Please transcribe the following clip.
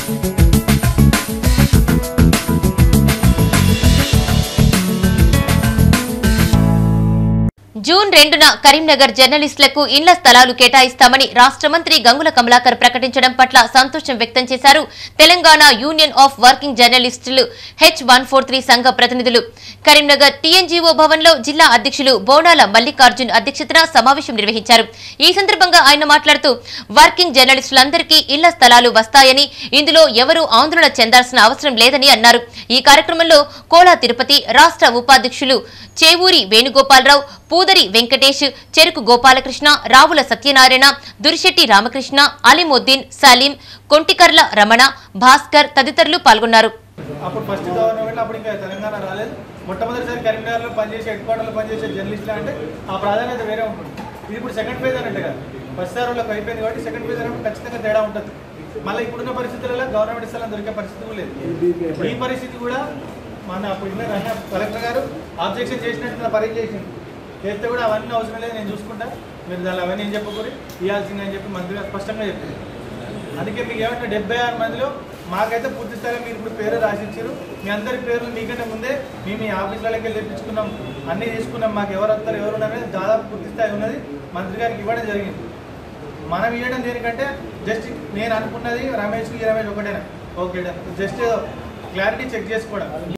June 2న Karimnagar జర్నలిస్టులకు ఇళ్ల స్థలాలు కేటాయిస్తామని రాష్ట్ర మంత్రి గంగుల కమలాకర్ ప్రకటించడం పట్ల సంతోషం వ్యక్తం చేశారు తెలంగాణ యూనియన్ ఆఫ్ వర్కింగ్ జర్నలిస్టులు H143 సంఘ ప్రతినిధులు. కరీంనగర్ TNGO భవన్లో జిల్లా అధ్యక్షులు బోనాల మల్లికార్జున్ అధ్యక్షతన సమావేశం నిర్వహించారు. ఈ సందర్భంగా ఆయన మాట్లాడుతూ వర్కింగ్ జర్నలిస్టులందరికీ ఇళ్ల స్థలాలు వస్తాయని, ఇందులో ఎవరూ ఆందోళన చెందాల్సిన అవసరం లేదని అన్నారు. ఈ కార్యక్రమంలో కోలా తిరుపతి రాష్ట్ర ఉపాధ్యక్షులు చేవూరి వేణుగోపాలరావు, పూదరి వెంకటేష్, చెరుకు గోపాలకృష్ణ, రావుల సత్యనారాయణ, దురిశెట్టి రామకృష్ణ, అలీముద్దీన్, సలీం, కొంటికర్ల రమణ, భాస్కర్ తదితరులు పాల్గొన్నారు. అప్పుడు ఫస్ట్ గవర్నమెంట్ అప్పుడు ఇంకా తెలంగాణ రాలేదు. మొట్టమొదటిసారి కరీంనగర్లో పనిచేసే హెడ్ క్వార్టర్లో పనిచేసే జర్నలిస్టులు అంటే ఆ ప్రాధాన్యత వేరే ఉంటుంది. ఇది ఇప్పుడు సెకండ్ ఫేజ్ అని అంటే కదా, ఫస్ట్ సార్ వాళ్ళకి అయిపోయింది కాబట్టి సెకండ్ ఫేజ్ అనేప్పుడు ఖచ్చితంగా తేడా ఉంటుంది. మళ్ళీ ఇప్పుడున్న పరిస్థితులలో గవర్నమెంట్ స్థలం దొరికే పరిస్థితి కూడా లేదు. ఈ పరిస్థితి కూడా మన అప్పుడు కలెక్టర్ గారు ఆబ్జెక్షన్ చేసినట్టు పరిచయం చేస్తే కూడా అవన్నీ అవసరం లేదు, నేను చూసుకుంటా, మీరు దాన్ని అవన్నీ ఏం చెప్పకూరి ఇవ్వాల్సిందని చెప్పి మంత్రి గారు స్పష్టంగా చెప్పింది. అందుకే మీకు ఏమంటే 76 మందిలో మాకైతే పూర్తి స్థాయిలో మీరు ఇప్పుడు పేరు రాసిచ్చారు. మీ అందరి పేర్లు మీకంటే ముందే మేము మీ ఆఫీసులకి వెళ్ళి తెప్పించుకున్నాం, అన్నీ తీసుకున్నాం. మాకు ఎవరు వస్తారు ఎవరు ఉన్నారనేది దాదాపు పూర్తి స్థాయి ఉన్నది మంత్రి గారికి ఇవ్వడం జరిగింది. మనం ఇవ్వడం దేనికంటే జస్ట్ నేను అనుకున్నది రమేష్ ఒకటేనా, ఓకే, జస్ట్ క్లారిటీ చెక్ చేసుకోవడం.